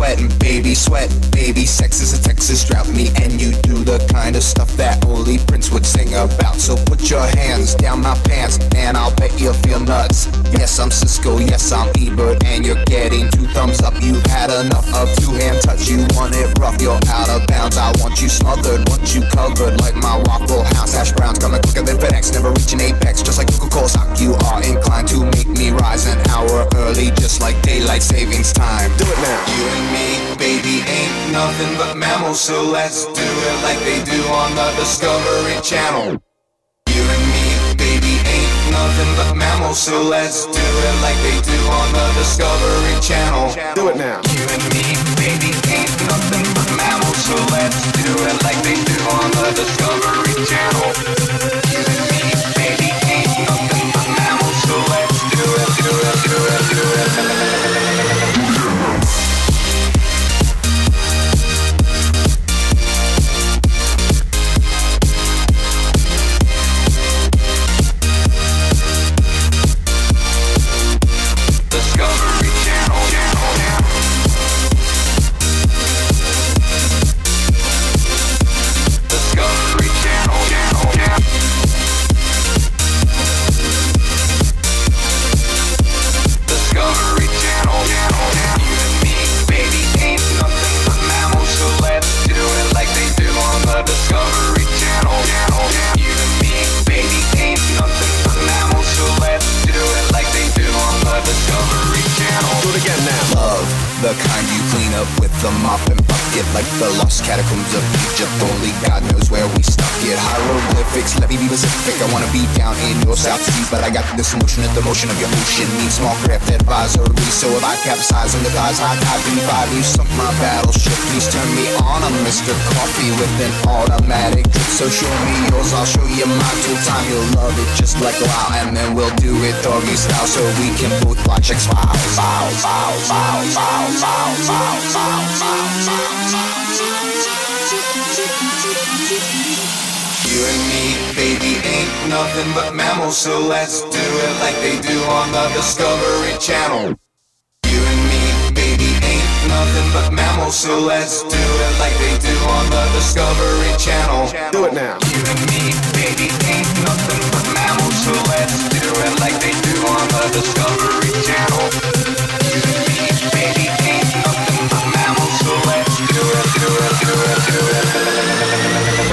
sweating, baby, sweat, baby. Sex is a Texas drought, me and you do the kind of stuff that only Prince would sing about. So put your hands down my pants, and I'll bet you'll feel nuts. Yes, I'm Cisco, yes, I'm Ebert, and you're getting 2 thumbs up. You've had enough of 2-hand touch, you want it rough, you're out of bounds. I want you smothered, want you covered like my Waffle House hash browns. Coming quicker than FedEx, never reaching apex, just like Coca-Cola stock. You are inclined to make me rise an hour early, just like daylight savings time. Do it now. You and me, baby, ain't nothing but mammals, so let's do it like they do on the Discovery Channel. You and me, baby, ain't nothing but mammals, so let's do it like they do on the Discovery Channel. Do it now. You and me, baby, ain't nothing but mammals, so let's do it like they do on the Discovery Channel. You and me, baby, ain't nothing but mammals, so let's do it, do it, do it, do it. The kind you clean up with the mop and bucket, like the lost catacombs of Egypt. Only God knows where we stuck it. Hieroglyphics, let me be specific. I wanna be down in your South Seas, but I got this emotion at the motion of your ocean. Need small craft advisory, so if I capsize on the thighs, high tide 25, you sunk my battleship. Please turn me on, I'm Mr. Coffee with an automatic drip. So show me yours, I'll show you mine. Till time you'll love it just like wow, and then we'll do it doggy style, so we can both watch X-Files. You and me, baby, ain't nothing but mammals, so let's do it like they do on the Discovery Channel. You and me, baby, ain't nothing but mammals, so let's do it like they do on the Discovery Channel. Do it now. You and me, baby, ain't nothing but mammals, so let's do it like they do on the Discovery Channel. You and me, baby, ain't nothing but mammals, so let's do it, do it, do it, do it.